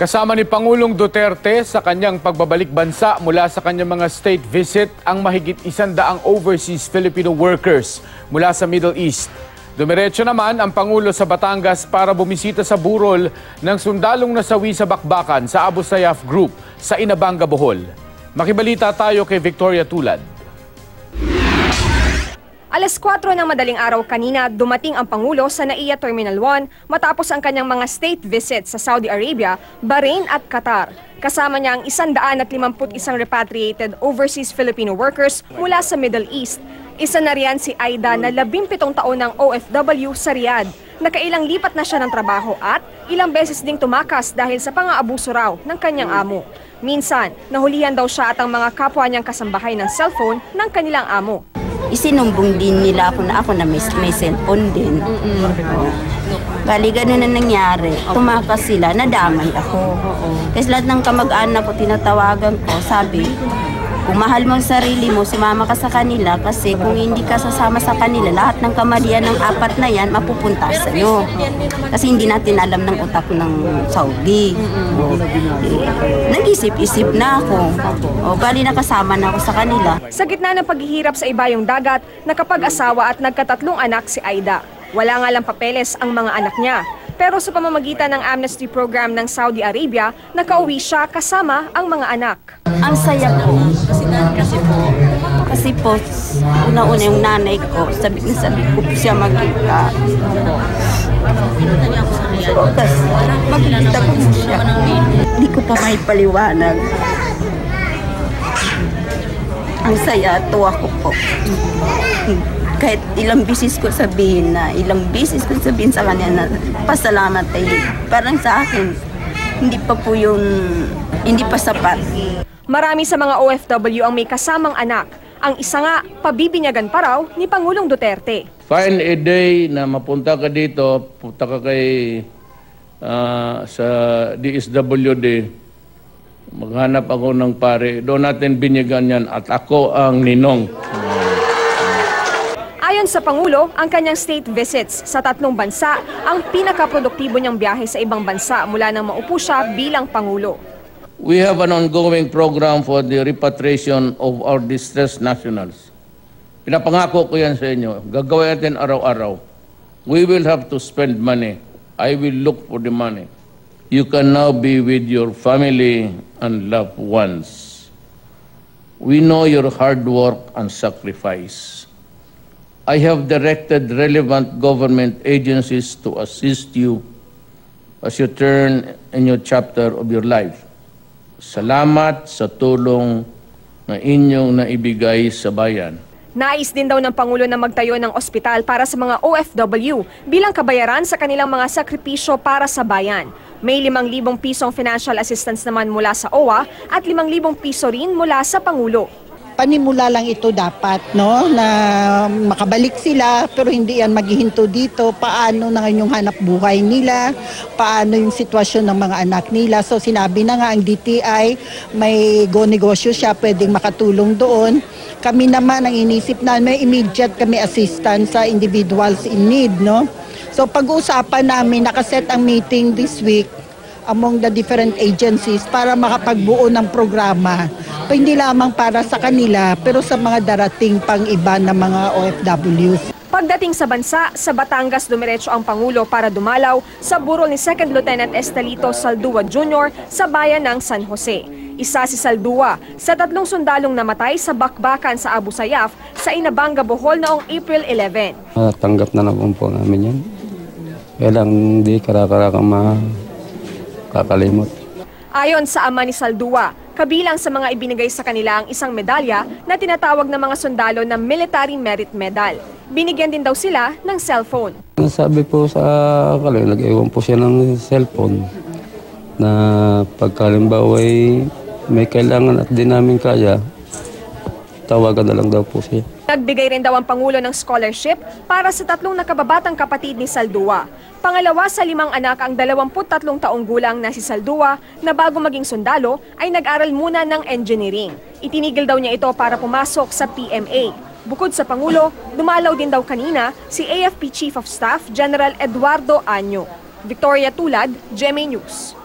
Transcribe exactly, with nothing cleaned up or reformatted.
Kasama ni Pangulong Duterte sa kanyang pagbabalik bansa mula sa kanyang mga state visit ang mahigit isandaang overseas Filipino workers mula sa Middle East. Dumiretso naman ang Pangulo sa Batangas para bumisita sa burol ng sundalong nasawi sa bakbakan sa Abu Sayyaf Group sa Inabanga, Bohol. Makibalita tayo kay Victoria Tulad. Alas kwatro ng madaling araw kanina, dumating ang Pangulo sa Naiya Terminal one matapos ang kanyang mga state visits sa Saudi Arabia, Bahrain at Qatar. Kasama niya ang isandaan at limamput isang repatriated overseas Filipino workers mula sa Middle East. Isa na riyan si Aida na labimpitong taon ng O F W sa Riyadh. Nakailang lipat na siya ng trabaho at ilang beses ding tumakas dahil sa pang-aabuso raw ng kanyang amo. Minsan, nahulihan daw siya at ang mga kapwa niyang kasambahay ng cellphone ng kanilang amo. Isinumbong din nila ako na ako na may, may cellphone din. Mm-mm. Oh. Bali, ganun na nangyari. Tumakas sila, nadamay ako. Kasi lahat ng kamag-anak ko, tinatawagan ko, sabi, kung mahal mo ang sarili mo, sumama ka sa kanila kasi kung hindi ka sasama sa kanila, lahat ng kamalian ng apat na yan, mapupunta sa'yo. Kasi hindi natin alam ng utak ng Saudi. O, eh, nag-isip-isip na ako. O, bali nakasama na ako sa kanila. Sa gitna ng paghihirap sa ibayong dagat, nakapag-asawa at nagkatatlong anak si Aida. Wala nga lang papeles ang mga anak niya. Pero sa pamamagitan ng amnesty program ng Saudi Arabia, nakauwi siya kasama ang mga anak. Ang saya ko. Kasi, kasi po, kasi po, una-una yung nanay ko, sabi na sabi ko po siya magkita. So, kasi magkita ko siya. Hindi ko pa may paliwanag. Ang saya, tuwa ko po. Kahit ilang bisis ko sabihin na, ilang bisis ko sabihin sa kanya na pasalamat ay parang sa akin, hindi pa po yung, hindi pa sapat. Marami sa mga O F W ang may kasamang anak. Ang isa nga, pabibinyagan pa raw ni Pangulong Duterte. Find a day na mapunta ka dito, punta ka kay uh, sa D S W D, maghanap ako ng pare, doon natin binyagan yan at ako ang ninong. Ayon sa Pangulo, ang kanyang state visits sa tatlong bansa ang pinakaproduktibo niyang biyahe sa ibang bansa mula nang maupo siya bilang Pangulo. We have an ongoing program for the repatriation of our distressed nationals. Pinapangako ko yan sa inyo. Gagawin natin araw-araw. We will have to spend money. I will look for the money. You can now be with your family and loved ones. We know your hard work and sacrifice. I have directed relevant government agencies to assist you as you turn in your chapter of your life. Salamat sa tulong na inyong naibigay sa bayan. Nais din daw ng Pangulo na magtayo ng ospital para sa mga O F W bilang kabayaran sa kanilang mga sakripisyo para sa bayan. May limang libong pisong financial assistance naman mula sa O W A at limang libong piso rin mula sa Pangulo. Panimula lang ito dapat, no, na makabalik sila pero hindi yan maghihinto dito. Paano na yung hanap buhay nila, paano yung sitwasyon ng mga anak nila. So sinabi na nga ang D T I, may go negosyo siya, pwedeng makatulong doon. Kami naman ang inisip na may immediate kami assistance sa individuals in need, no. So pag-uusapan namin, nakaset ang meeting this week among the different agencies para makapagbuo ng programa. Pa hindi lamang para sa kanila, pero sa mga darating pang iba na mga O F Ws. Pagdating sa bansa, sa Batangas dumiretso ang Pangulo para dumalaw sa burol ni Second Lieutenant Estelito Saldua Junior sa bayan ng San Jose. Isa si Saldua sa tatlong sundalong namatay sa bakbakan sa Abu Sayyaf sa Inabanga, Bohol noong April eleventh. Uh, tanggap na naman po namin yan. Kailang di karakara-kang makakalimot. Ayon sa ama ni Saldua, kabilang sa mga ibinigay sa kanila ang isang medalya na tinatawag ng mga sundalo na Military Merit Medal. Binigyan din daw sila ng cellphone. Sabi po sa kalay, nag-iwan po siya ng cellphone na pagkalimbawa ay may kailangan at di namin kaya, tawagan na lang daw po siya. Nagbigay rin daw ang Pangulo ng scholarship para sa tatlong nakababatang kapatid ni Saldua. Pangalawa sa limang anak ang dalawamput tatlong taong gulang na si Saldua na bago maging sundalo ay nag-aral muna ng engineering. Itinigil daw niya ito para pumasok sa P M A. Bukod sa Pangulo, dumalaw din daw kanina si A F P Chief of Staff General Eduardo Año. Victoria Tulad, G M A News.